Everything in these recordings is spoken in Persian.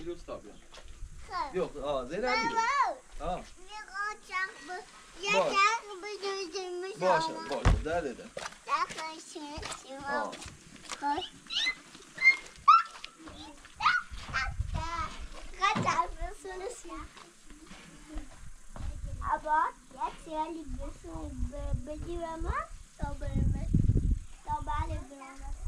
göster bir. Yok, Zeynep abi. Ha. Boş. Boş, der dedi. Ha. Aber jetzt ja die bisschen bedürfen, da bin ich. Da bin ich.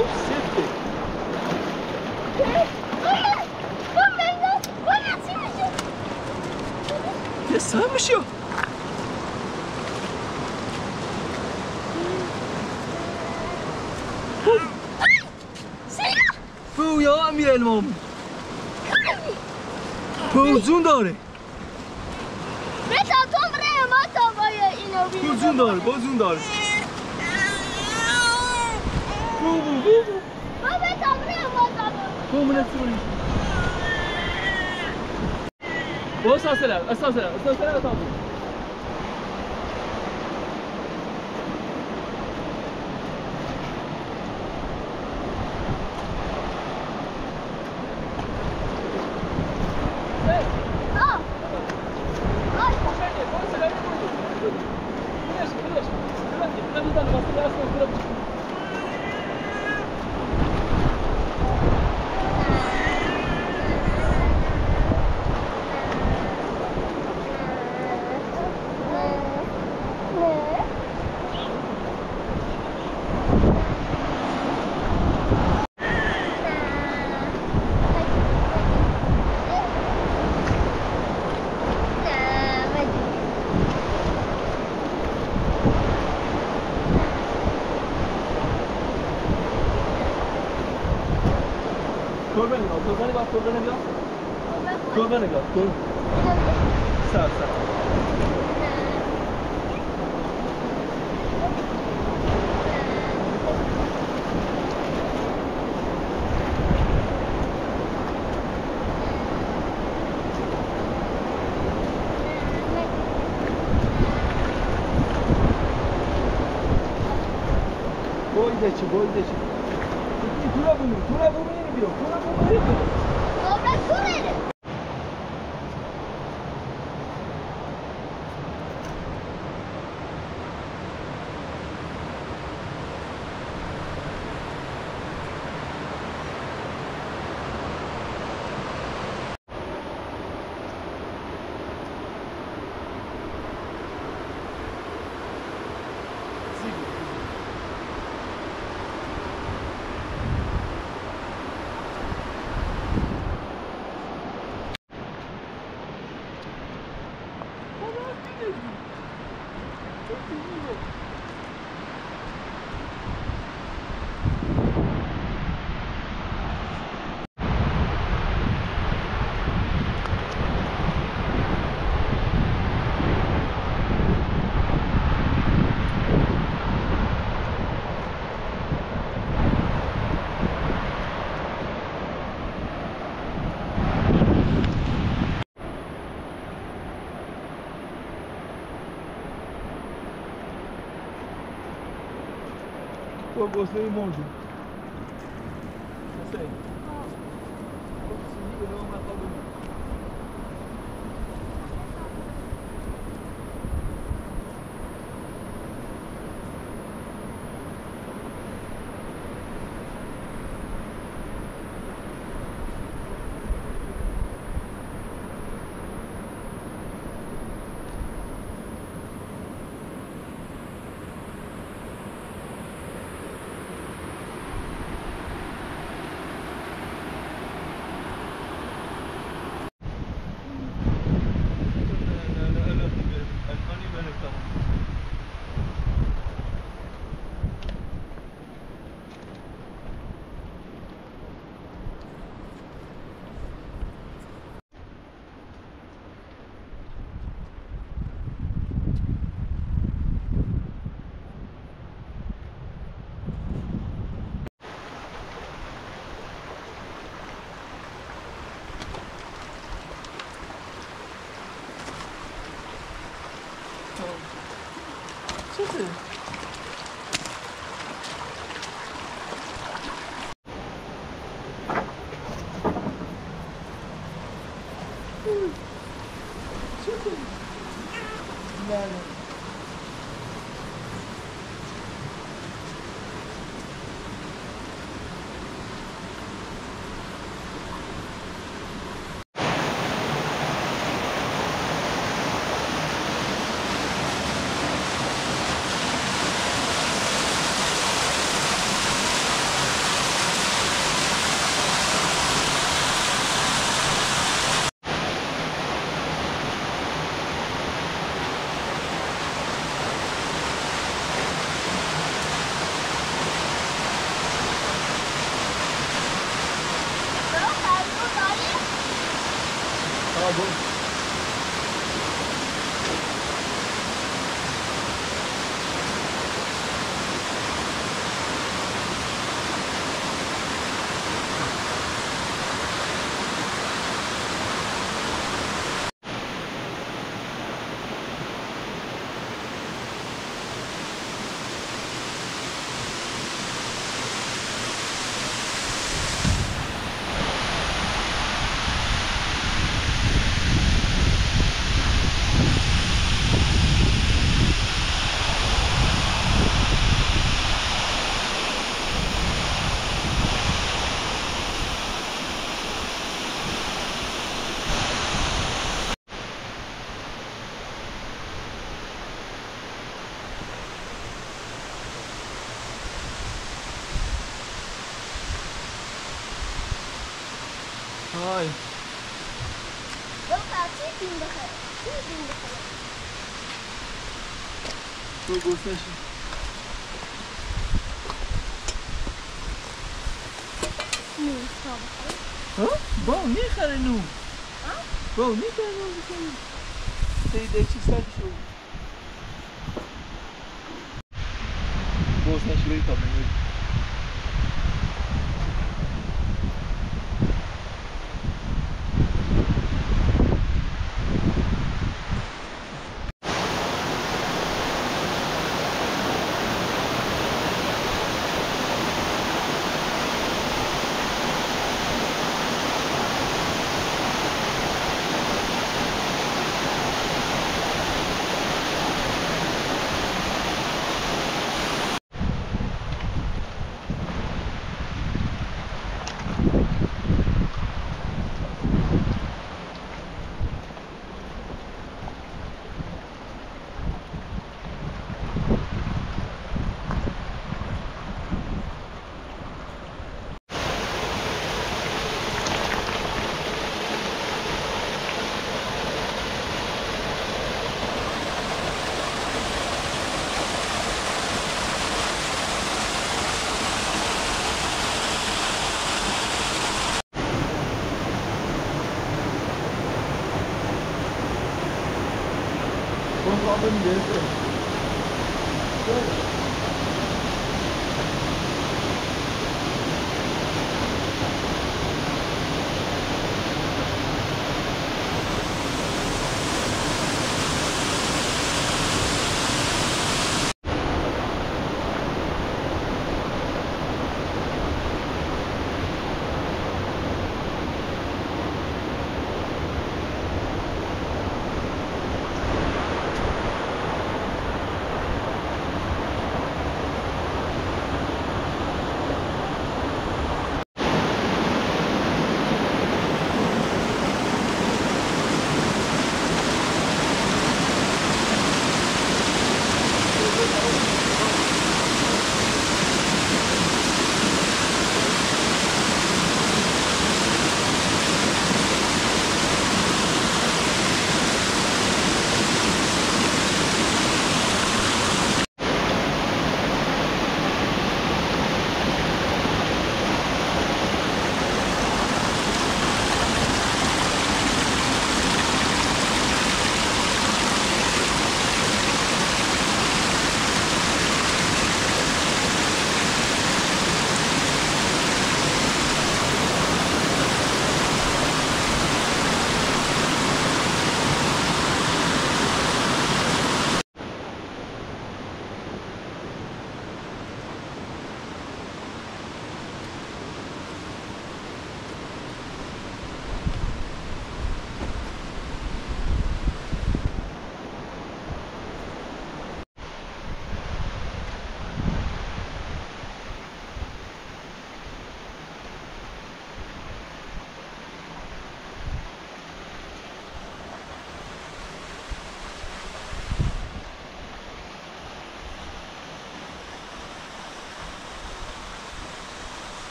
سفته. Det sövs ju. یا امیرالمومنین پوزون داره بتا تو بره ما تا باید اینو بیرون پوزون داره پوزون داره بو بتا بره ما تا باید من نسیونی با اساسه Kurva nigga, kurva. Sağ. Boy deçi. Tura bunu yeni diyor. Tura bunu yeni diyor. Dobra, kurere. Eu gostei muito. Gostei. Não, mas tá bonito. água. Thôi. Bước vào chiếc tìm được rồi. Chiếc tìm được rồi. Tôi cố xe chứ. Tamam. Hã? Bom, niye karenu? Ha? Bom, niye karenu? Tem dente sete show. Vou sem chile também. Vamos lá pra ninguém,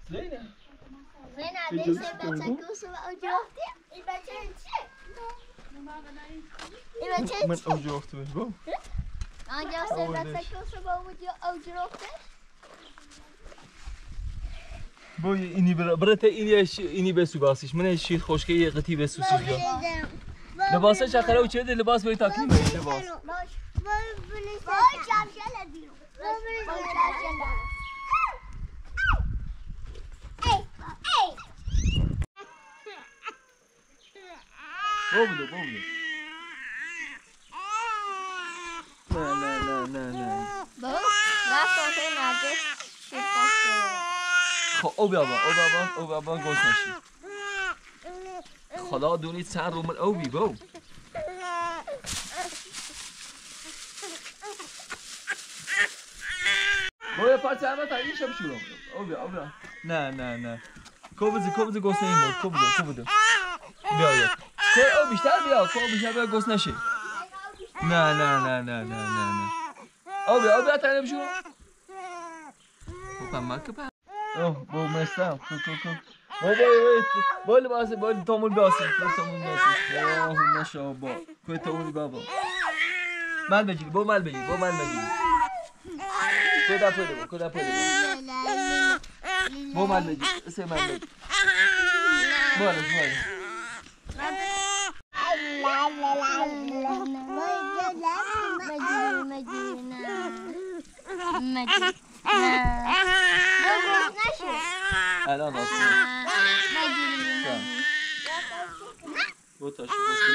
زينة زينة ليش بتاكل سوا أجرتي؟ إذا كنت من أوجوفت من بو أنا جالسة بتاكل سوا أجرتي بوي إني برته إني بس باسيش من الشيء خوش كي يقتي بس وسيجا لباسه شكله وشيء ده لباس بيت أكلي لباس بوبلو لا بابا لا صوتي ناقص او بابا گوش نشی خدا دونید سر رو من او بی بو بابا پارچه همه تا این شب شروع او بیا نه کوبزی گوش نیم کوبزی بیا او بیشتر بیا گوش نشی نه او بیا تا نیم شروع بابا مکه اوه بو مستم کو بابا لباس بابا تومل باسی اوه ماشاءالله کو تومل بابا مال بگیر کدا پولی بو مال بگیر سه مال بگیر الان راست بوتاش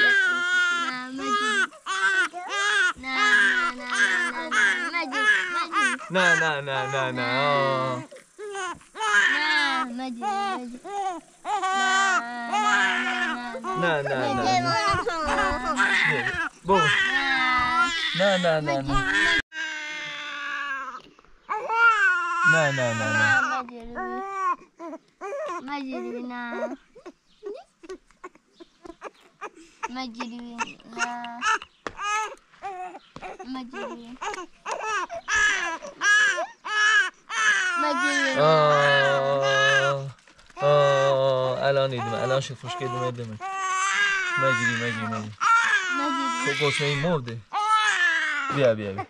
الان شوف وش كده مقدمك مجري فوق شيء مرده بيا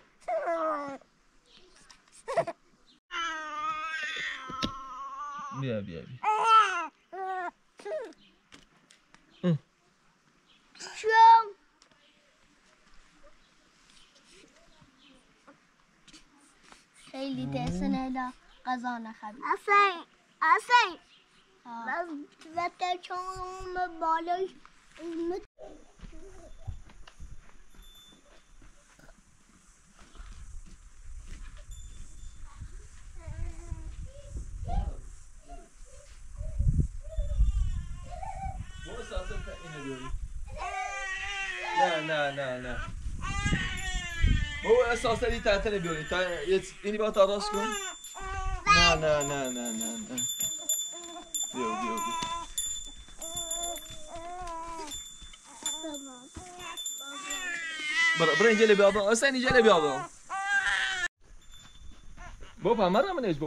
خیلی ترسنه لا غذا نخوری اصلا وقتی چون بالای نه بابا اساسا این تحتنه بیارید اینی با تا راست کن نه بیا برو اینجا بیابم اصلا اینجا بیابم بابا مرمنش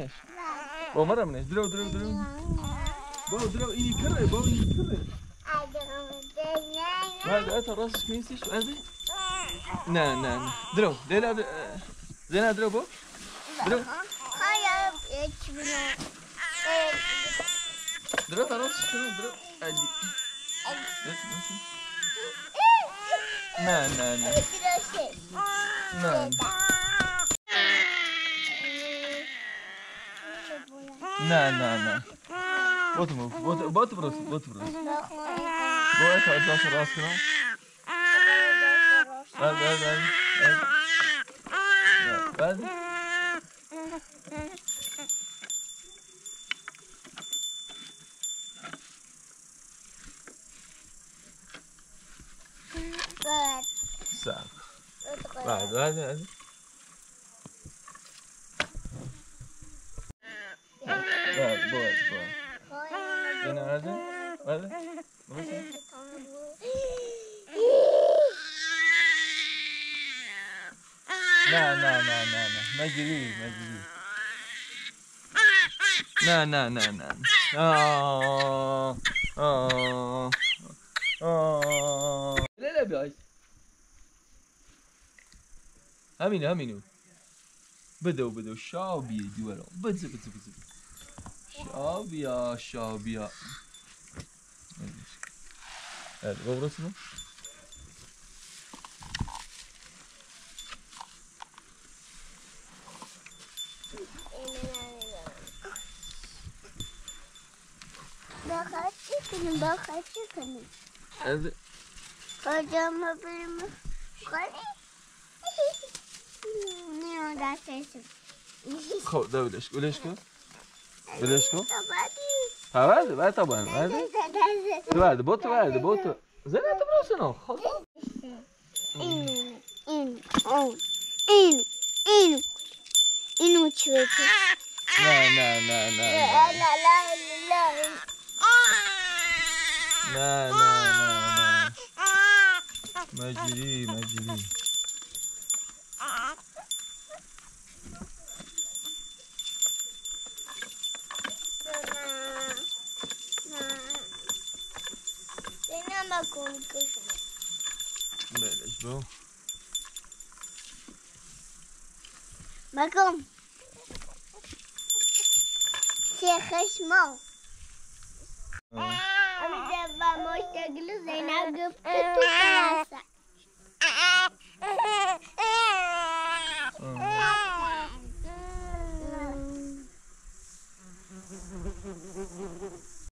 درو بابا اینی کره بعد تا راستش میسیش نه درو زینا درو بابا درو درو تا راستش کنم درو علی نه بات بروس باید تا راست کنم بعد ساعة بعد هنا هذا لا ما جري نه نه نه نه آه آه آه نه بیای همینو بده شابیه دیوارم بده شابیا Evet, burası mı? Bakar çıkın. Evet. Hocam haberimi. Ne o da sesim. ده ولشكو Sabadi. ها بعد طبعا بعد بوتو زي ما انت براسنا خلاص İn uçuyor. لا مجري Seni ama korkuyorsun. بلاش بو Bakın. Şekeşmo. Ama ben moştegli Zeynep güptü tutarsa.